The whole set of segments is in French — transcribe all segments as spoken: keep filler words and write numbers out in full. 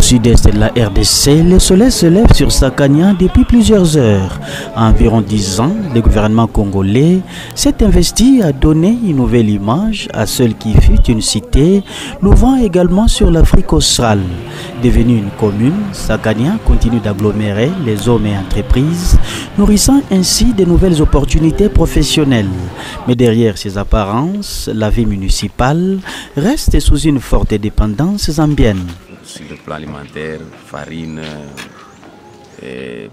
sud-est de la R D C, le soleil se lève sur Sakania depuis plusieurs heures. À environ dix ans, le gouvernement congolais s'est investi à donner une nouvelle image à celle qui fut une cité, l'ouvrant également sur l'Afrique australe. Devenue une commune, Sakania continue d'agglomérer les hommes et entreprises, nourrissant ainsi de nouvelles opportunités professionnelles. Mais derrière ces apparences, la vie municipale reste sous une forte dépendance zambienne. Sur le plan alimentaire, farine, et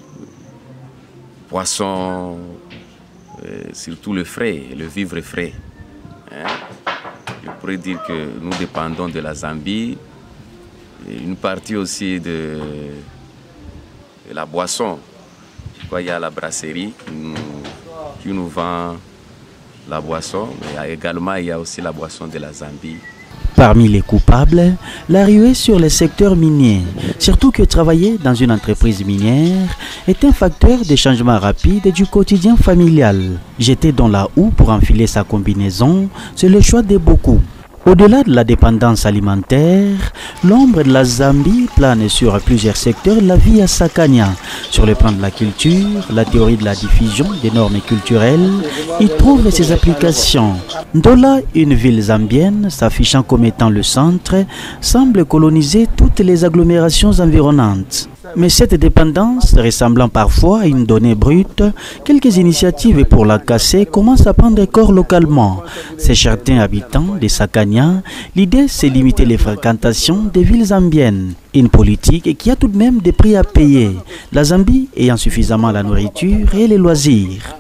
poisson, et surtout le frais, le vivre frais. Hein? Je pourrais dire que nous dépendons de la Zambie, et une partie aussi de, de la boisson. Je crois qu'il y a la brasserie qui nous, qui nous vend la boisson, mais également il y a aussi la boisson de la Zambie. Parmi les coupables, la ruée sur les secteurs miniers, surtout que travailler dans une entreprise minière est un facteur de changement rapide du quotidien familial. Jeter dans la houe pour enfiler sa combinaison, c'est le choix de beaucoup. Au-delà de la dépendance alimentaire, l'ombre de la Zambie plane sur plusieurs secteurs de la vie à Sakania. Sur le plan de la culture, la théorie de la diffusion des normes culturelles y trouve ses applications. Ndola, une ville zambienne s'affichant comme étant le centre, semble coloniser toutes les agglomérations environnantes. Mais cette dépendance, ressemblant parfois à une donnée brute, quelques initiatives pour la casser commencent à prendre corps localement. Chez certains habitants de Sakania, l'idée c'est limiter les fréquentations des villes zambiennes. Une politique qui a tout de même des prix à payer, la Zambie ayant suffisamment la nourriture et les loisirs.